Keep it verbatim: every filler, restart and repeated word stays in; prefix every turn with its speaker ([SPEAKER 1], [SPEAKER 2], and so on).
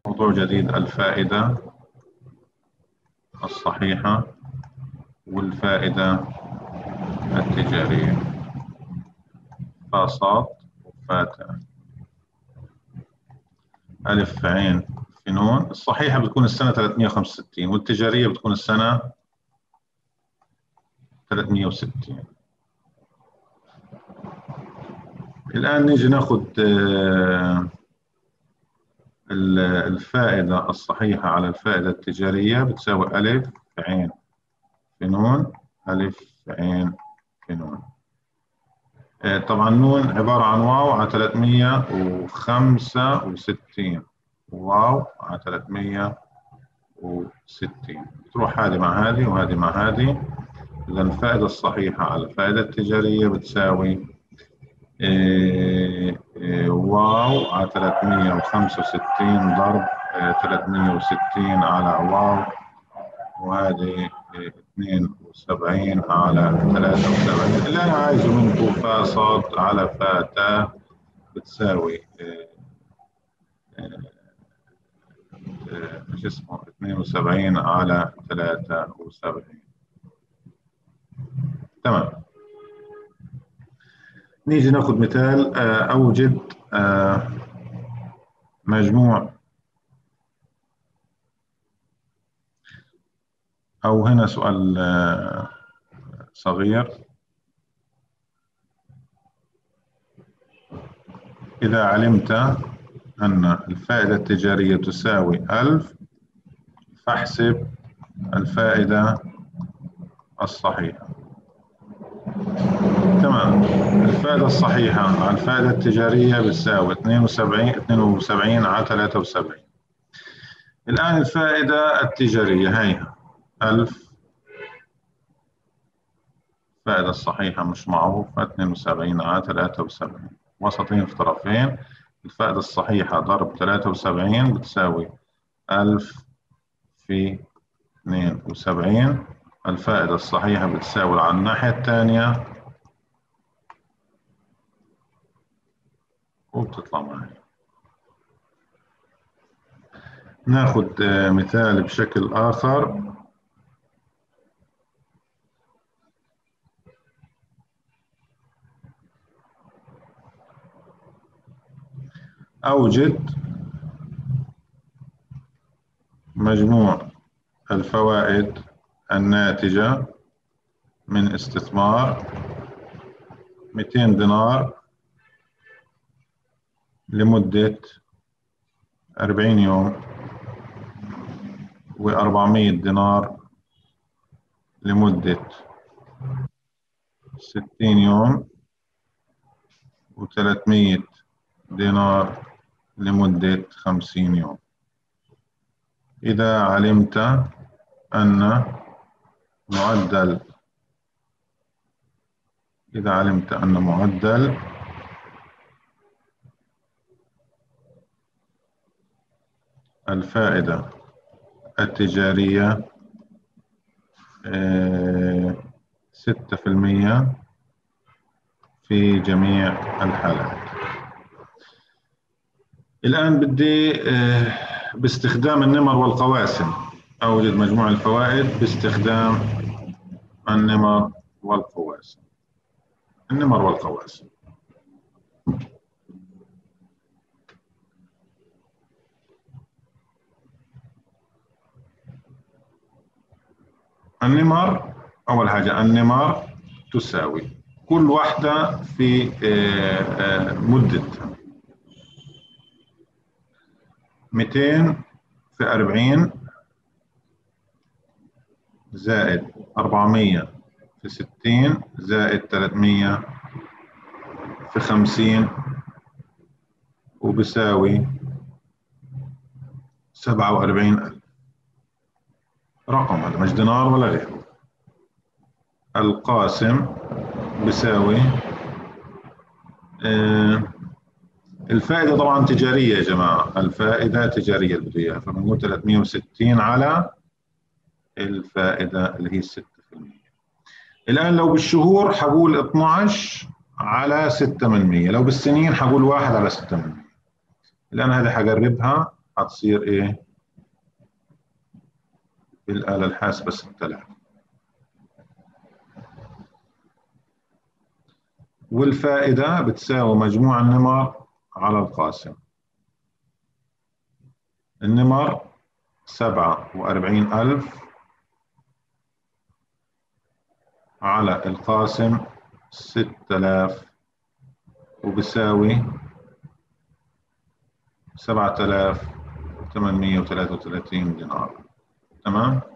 [SPEAKER 1] موضوع جديد: الفائدة الصحيحة والفائدة التجارية. فاصات وفاتا، ألف عين في نون. الصحيحة بتكون السنة ثلاثمئة وخمسة وستين والتجارية بتكون السنة ثلاثمئة وستين. الآن نيجي ناخد الفائدة الصحيحة على الفائدة التجارية بتساوي ألف عين في نون، ألف عين في نون. طبعا نون عبارة عن واو على ثلاثمئة وخمسة وستين، واو على ثلاثمئة وستين، تروح هذه مع هذه وهذه مع هذه. إذا الفائدة الصحيحة على الفائدة التجارية بتساوي إيه إيه واو على ثلاثمئة وخمسة وستين ضرب إيه ثلاثمئة وستين على واو، وهذه إيه اثنين وسبعين على ثلاثة وسبعين. اللي أنا عايزه منكم فاصد على فاتا بتساوي إيه إيه شو اسمه اثنين وسبعين على ثلاثة وسبعين. تمام. نيجي ناخذ مثال. أوجد مجموع، أو هنا سؤال صغير: إذا علمت أن الفائدة التجارية تساوي ألف فاحسب الفائدة الصحيحة. تمام. الفائدة الصحيحة على الفائدة التجارية بتساوي اثنين وسبعين على ثلاثة وسبعين. الآن الفائدة التجارية هي ألف، الفائدة الصحيحة مش معروفة، اثنين وسبعين على ثلاثة وسبعين، وسطين في طرفين. الفائدة الصحيحة ضرب ثلاثة وسبعين بتساوي ألف في اثنين وسبعين. الفائدة الصحيحة بتساوي على الناحية الثانية وبتطلع معي. ناخد مثال بشكل آخر. أوجد مجموع الفوائد الناتجة من استثمار مئتين دينار لمدة أربعين يوم، وأربعمئة دينار لمدة ستين يوم، وثلاثمئة دينار لمدة خمسين يوم. إذا علمت أن معدل إذا علمت أن معدل الفائدة التجارية ستة في المئة في جميع الحالات. الآن بدي باستخدام النمر والقواسم أوجد مجموع الفوائد باستخدام النمر والقواسم. النمر والقواسم. النمر أول حاجة، النمر تساوي كل واحدة في مدتها مئتين في أربعين زائد أربعمئة في ستين زائد ثلاثمئة في خمسين، وبساوي سبعة وأربعين ألف. رقم هذا مش دينار ولا غيره. القاسم بساوي آه الفائدة طبعا تجارية يا جماعة، الفائدة تجارية اللي بده اياها، فبنقول ثلاثمئة وستين على الفائدة اللي هي ستة في المئة. الآن لو بالشهور حقول اثنعش على ستة من مئة، لو بالسنين حقول واحد على ستة من مئة. الآن هذه حقربها هتصير إيه؟ بالآلة الحاسبة ستة آلاف. والفائدة بتساوي مجموع النمر على القاسم. النمر سبعة وأربعين ألف على القاسم ستة آلاف، وبساوي سبعة آلاف وثمانمئة وثلاثة وثلاثين دينار. تمام؟